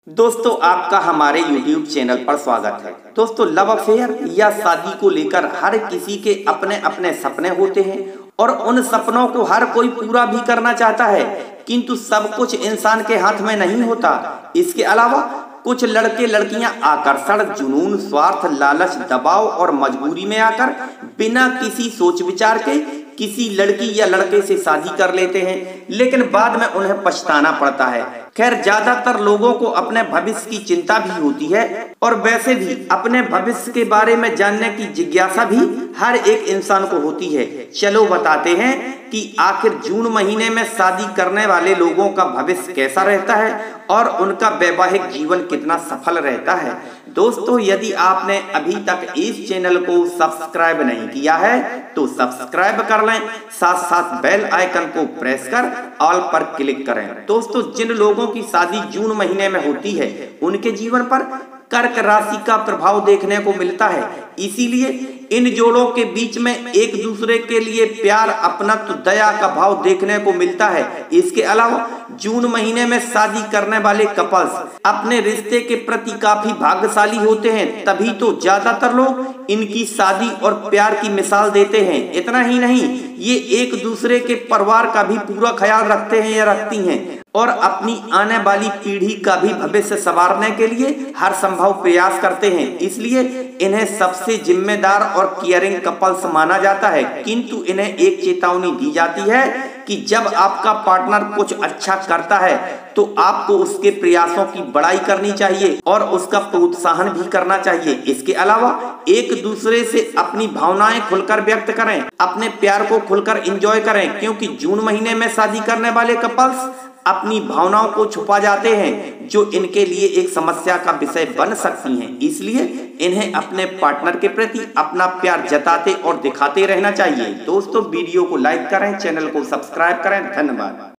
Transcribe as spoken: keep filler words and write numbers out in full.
दोस्तों आपका हमारे YouTube चैनल पर स्वागत है। दोस्तों लव अफेयर या शादी को लेकर हर किसी के अपने अपने सपने होते हैं और उन सपनों को हर कोई पूरा भी करना चाहता है, किंतु सब कुछ इंसान के हाथ में नहीं होता। इसके अलावा कुछ लड़के लड़कियां आकर्षण, जुनून, स्वार्थ, लालच, दबाव और मजबूरी में आकर बिना किसी सोच विचार के किसी लड़की या लड़के से शादी कर लेते हैं, लेकिन बाद में उन्हें पछताना पड़ता है। खैर, ज्यादातर लोगों को अपने भविष्य की चिंता भी होती है और वैसे भी अपने भविष्य के बारे में जानने की जिज्ञासा भी हर एक इंसान को होती है। चलो बताते हैं कि आखिर जून महीने में शादी करने वाले लोगों का भविष्य कैसा रहता है और उनका वैवाहिक जीवन कितना सफल रहता है। दोस्तों, यदि आपने अभी तक इस चैनल को सब्सक्राइब नहीं किया है तो सब्सक्राइब कर लें, साथ साथ बेल आइकन को प्रेस कर ऑल पर क्लिक करें। दोस्तों, जिन लोगों की शादी जून महीने में होती है उनके जीवन पर कर्क राशि का प्रभाव देखने को मिलता है, इसीलिए इन जोड़ों के बीच में एक दूसरे के लिए प्यार, अपनत्व, दया का भाव देखने को मिलता है। इसके अलावा जून महीने में शादी करने वाले कपल्स अपने रिश्ते के प्रति काफी भाग्यशाली होते हैं, तभी तो ज्यादातर लोग इनकी शादी और प्यार की मिसाल देते हैं। इतना ही नहीं, ये एक दूसरे के परिवार का भी पूरा ख्याल रखते हैं या रखती हैं और अपनी आने वाली पीढ़ी का भी भविष्य संवारने के लिए हर संभव प्रयास करते हैं। इसलिए इन्हें सबसे जिम्मेदार और केयरिंग कपल्स माना जाता है, किंतु इन्हें एक चेतावनी दी जाती है कि जब आपका पार्टनर कुछ अच्छा करता है तो आपको उसके प्रयासों की बड़ाई करनी चाहिए और उसका प्रोत्साहन भी करना चाहिए। इसके अलावा एक दूसरे से अपनी भावनाएं खुलकर व्यक्त करें, अपने प्यार को खुलकर एंजॉय करें, क्योंकि जून महीने में शादी करने वाले कपल्स अपनी भावनाओं को छुपा जाते हैं जो इनके लिए एक समस्या का विषय बन सकती हैं। इसलिए इन्हें अपने पार्टनर के प्रति अपना प्यार जताते और दिखाते रहना चाहिए। दोस्तों, वीडियो को लाइक करें, चैनल को सब्सक्राइब करें। धन्यवाद।